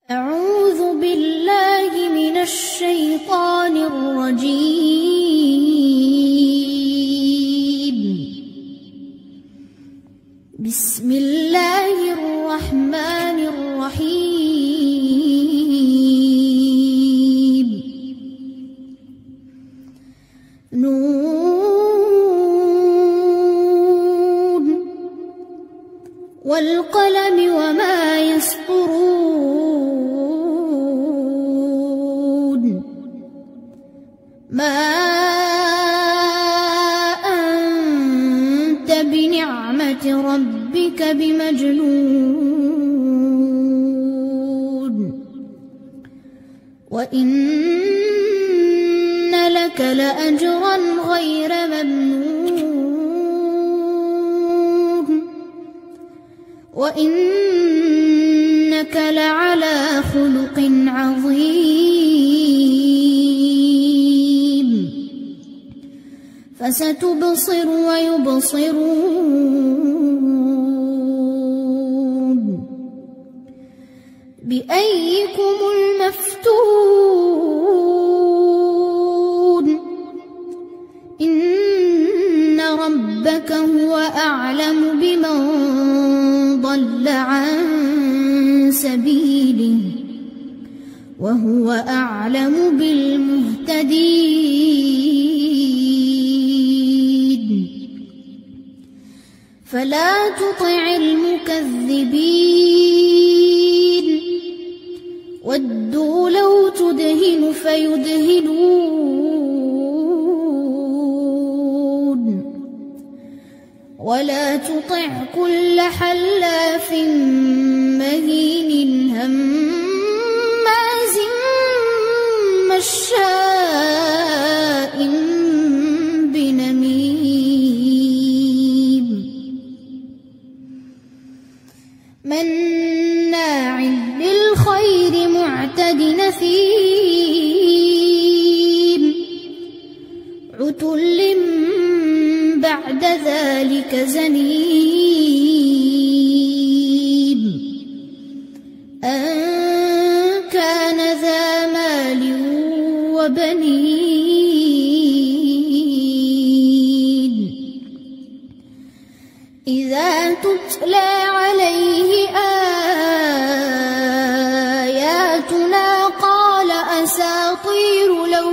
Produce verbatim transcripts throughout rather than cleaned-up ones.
أعوذ بالله من الشيطان الرجيم. بسم الله الرحمن الرحيم. نون والقلم وما يسطرون. ما أنت بنعمة ربك بمجنون، وإن لك لأجرا غير ممنون، وإنك لعلى خلق عظيم. فستبصر ويبصرون. بأيكم المفتون؟ إن ربك هو أعلم بمن ضل عن سبيله وهو أعلم بالمهتدين. فلا تطع المكذبين. ودوا لو تدهن فيدهنون. ولا تطع كل حلاف مهين هماز مشاء بنميم. مناع للخير معتد نثيم. عتل بعد ذلك زنيم. أن كان ذا مال وبنين. إذا تتلى عليه آياتنا قال أساطير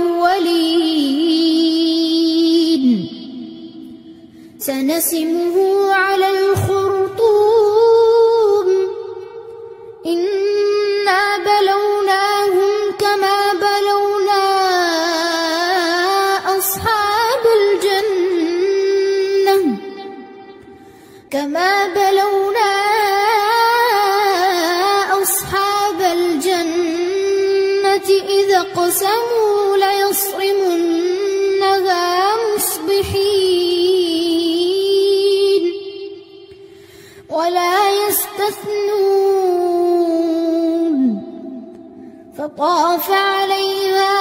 الأولين. سنسمه على الخرطوم. إنا بلوناهم كما بلونا أصحاب الجنة كما بلونا أصحاب الجنة إذا اقسموا ليصرمنها مصبحين ولا يستثنون. فطاف عليها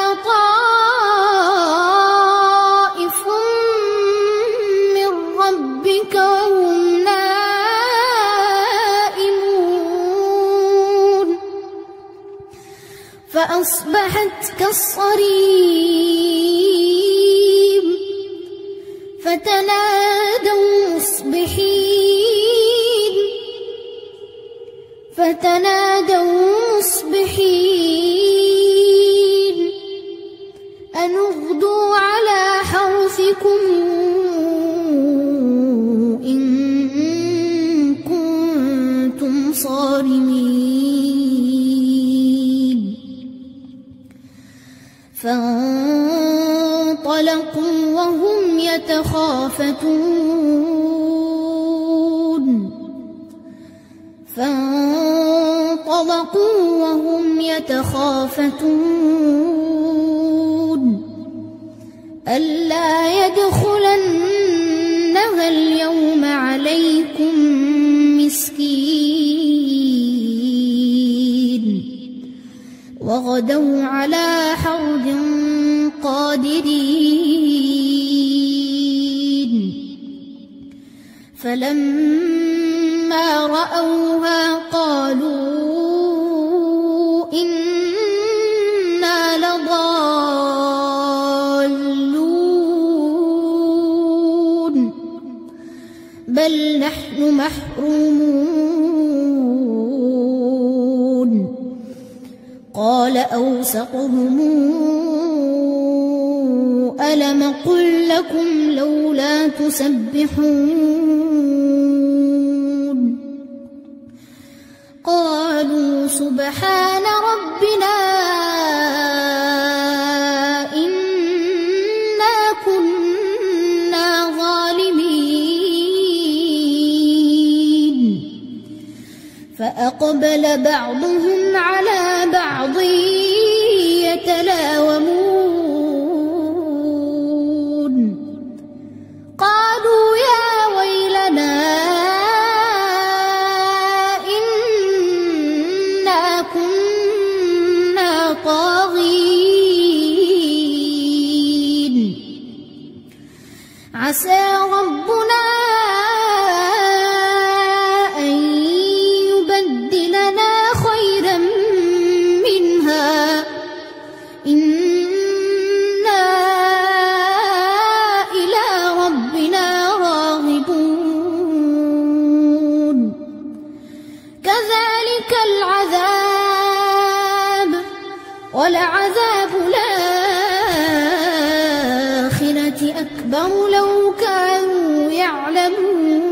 طائف من ربك وهم نائمون. فأصبحت كالصريم. فتنادوا مصبحين فتنادوا مصبحين أن اغدوا على حرثكم إن كنتم صارمين. فانطلقوا وهم يتخافتون. فانطلقوا وهم يتخافتون ألا يدخلنها اليوم عليكم مسكين. وغدوا على حرد قادرين. فلما رأوها قالوا إنا لضالون بل نحن محرومون قال أوسطهم ألم قل لكم لولا تسبحون قالوا سبحان ربنا إنا كنا ظالمين فأقبل بعضهم على بعض يتلاومون قالوا يا ويلنا إنا كنا طاغين عسى ربنا أن يبدلنا خيرا منها إنا إلى ربنا راغبون كذلك العذاب ولعذاب الآخرة أكبر لو كانوا يعلمون